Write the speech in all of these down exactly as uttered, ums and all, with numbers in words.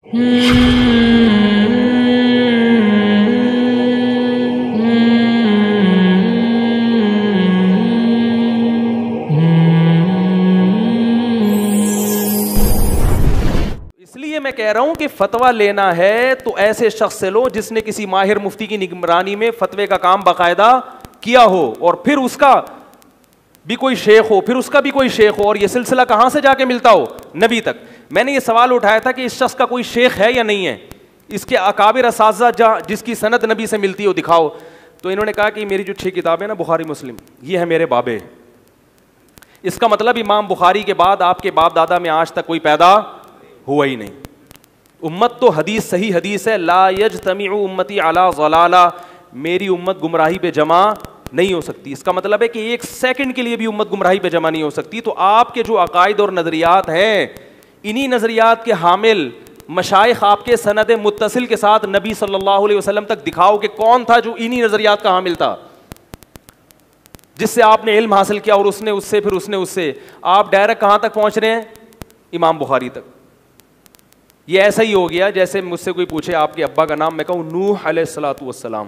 इसलिए मैं कह रहा हूं कि फतवा लेना है तो ऐसे शख्स से लो जिसने किसी माहिर मुफ्ती की निगरानी में फतवे का काम बाकायदा किया हो, और फिर उसका भी कोई शेख हो, फिर उसका भी कोई शेख हो, और यह सिलसिला कहां से जाके मिलता हो? नबी तक। मैंने ये सवाल उठाया था कि इस शख्स का कोई शेख है या नहीं है, इसके अकाबिर असातिज़ा जिसकी सनद नबी से मिलती हो दिखाओ। तो इन्होंने कहा कि मेरी जो छह किताबें ना, बुखारी मुस्लिम, ये है मेरे बाबे। इसका मतलब इमाम बुखारी के बाद आपके बाप दादा में आज तक कोई पैदा हुआ ही नहीं। उम्मत तो हदीस सही हदीस है, ला यज्तमिउ उम्मती अला ज़लाला, मेरी उम्मत गुमराही पे जमा नहीं हो सकती। इसका मतलब है कि एक सेकंड के लिए भी उम्मत गुमराही पे जमा नहीं हो सकती। तो आपके जो अकायद और नजरियात हैं, इन्हीं नजरियात के हामिल मशाइख आपके सनद मुत्तसिल के साथ नबी सल्लल्लाहु अलैहि वसल्लम तक दिखाओ कि कौन था जो इन्हीं नजरियात का हामिल था, जिससे आपने इल्म हासिल किया, और उसने उससे, फिर उसने उससे, आप डायरेक्ट कहां तक पहुंच रहे हैं? इमाम बुखारी तक। ये ऐसा ही हो गया जैसे मुझसे कोई पूछे आपके अब्बा का नाम, मैं कहूं नूह अलैहिस्सलातु वस्सलाम।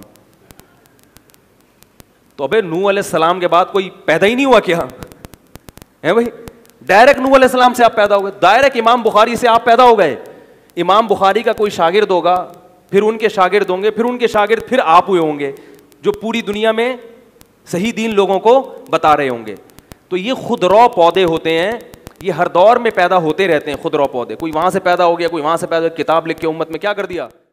तो अबे नूह अलैहिस्सलाम के बाद कोई पैदा ही नहीं हुआ क्या है भाई? डायरेक्ट नूह अलैहिस्सलाम से आप पैदा हो गए, डायरेक्ट इमाम बुखारी से आप पैदा हो गए। इमाम बुखारी का कोई शागिर्द होगा, फिर उनके शागिर्द होंगे, फिर उनके शागिर्द, फिर आप हुए होंगे जो पूरी दुनिया में सही दीन लोगों को बता रहे होंगे। तो ये खुदरौ पौधे होते हैं, ये हर दौर में पैदा होते रहते हैं खुदरौ पौधे। कोई वहां से पैदा हो गया, कोई वहां से पैदा, किताब लिख के उम्मत में क्या कर दिया।